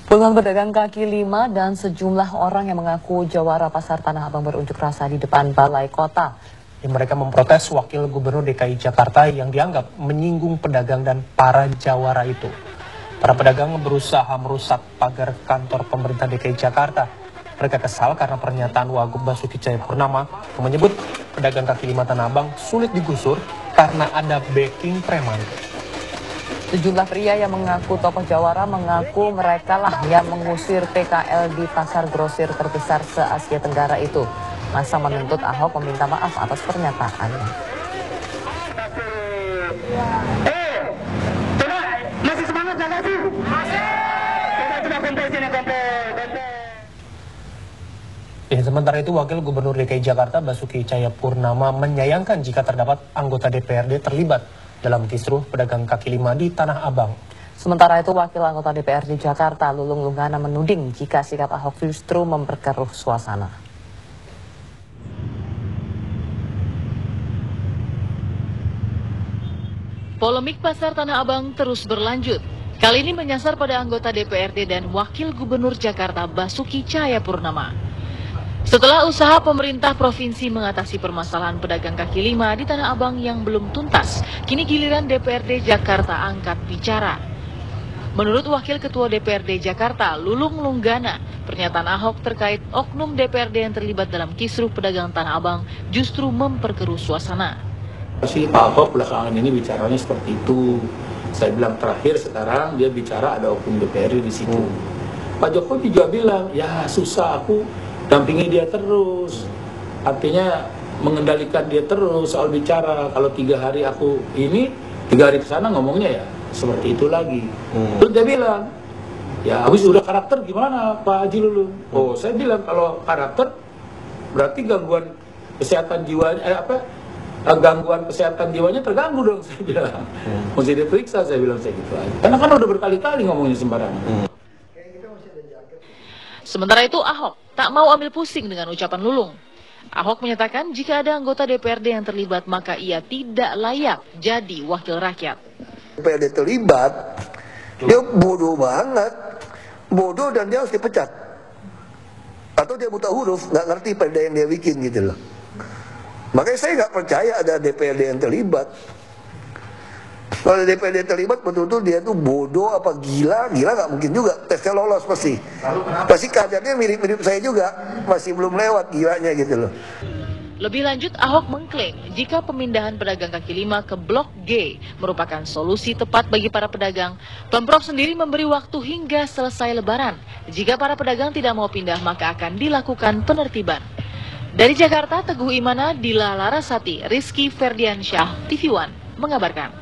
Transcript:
Puluhan pedagang kaki lima dan sejumlah orang yang mengaku jawara pasar Tanah Abang berunjuk rasa di depan Balai Kota. Mereka memprotes Wakil Gubernur DKI Jakarta yang dianggap menyinggung pedagang dan para jawara itu. Para pedagang berusaha merusak pagar kantor pemerintah DKI Jakarta. Mereka kesal karena pernyataan Wagub Basuki Cahayapurnama yang menyebut pedagang kaki lima Tanah Abang sulit digusur karena ada backing preman. Sejumlah pria yang mengaku tokoh jawara mengaku mereka lah yang mengusir PKL di pasar grosir terbesar se-Asia Tenggara itu. Masa menuntut Ahok meminta maaf atas pernyataannya. Masih semangat nggak sih? Masih. Sementara itu, Wakil Gubernur DKI Jakarta Basuki Cahayapurnama menyayangkan jika terdapat anggota DPRD terlibat dalam kisruh pedagang kaki lima di Tanah Abang. Sementara itu, Wakil Anggota DPRD Jakarta Lulung Lunggana menuding jika sikap Ahok justru memperkeruh suasana. Polemik pasar Tanah Abang terus berlanjut. Kali ini menyasar pada anggota DPRD dan Wakil Gubernur Jakarta Basuki Cahayapurnama. Setelah usaha pemerintah provinsi mengatasi permasalahan pedagang kaki lima di Tanah Abang yang belum tuntas, kini giliran DPRD Jakarta angkat bicara. Menurut Wakil Ketua DPRD Jakarta, Lulung Lunggana, pernyataan Ahok terkait oknum DPRD yang terlibat dalam kisruh pedagang Tanah Abang justru memperkeruh suasana. Si Pak Ahok belakangan ini bicaranya seperti itu. Saya bilang terakhir sekarang dia bicara ada oknum DPRD di situ. Pak Jokowi juga bilang, ya susah aku dampingi dia terus. Artinya mengendalikan dia terus soal bicara. Kalau 3 hari aku ini, 3 hari ke sana ngomongnya ya seperti itu lagi. Terus dia bilang, ya habis udah karakter gimana Pak Haji Lulung? Oh, saya bilang kalau karakter berarti gangguan kesehatan jiwanya gangguan kesehatan jiwanya terganggu dong, saya bilang. Mesti diperiksa, saya bilang saya gitu aja. Karena kan udah berkali-kali ngomongnya sembarangan. Sementara itu Ahok tak mau ambil pusing dengan ucapan Lulung. Ahok menyatakan jika ada anggota DPRD yang terlibat maka ia tidak layak jadi wakil rakyat. DPRD terlibat, dia bodoh banget. Bodoh dan dia harus dipecat. Atau dia buta huruf, nggak ngerti perda yang dia bikin gitu loh. Makanya saya nggak percaya ada DPRD yang terlibat. Kalau DPRD terlibat betul-betul dia tuh bodoh apa gila nggak mungkin juga. Tesnya lolos pasti. Pasti kadernya mirip-mirip saya juga, masih belum lewat gilanya gitu loh. Lebih lanjut, Ahok mengklaim jika pemindahan pedagang kaki lima ke Blok G merupakan solusi tepat bagi para pedagang. Pemprov sendiri memberi waktu hingga selesai Lebaran. Jika para pedagang tidak mau pindah maka akan dilakukan penertiban. Dari Jakarta, Teguh Imana, Dila Larasati, Rizky Ferdiansyah, TV One mengabarkan.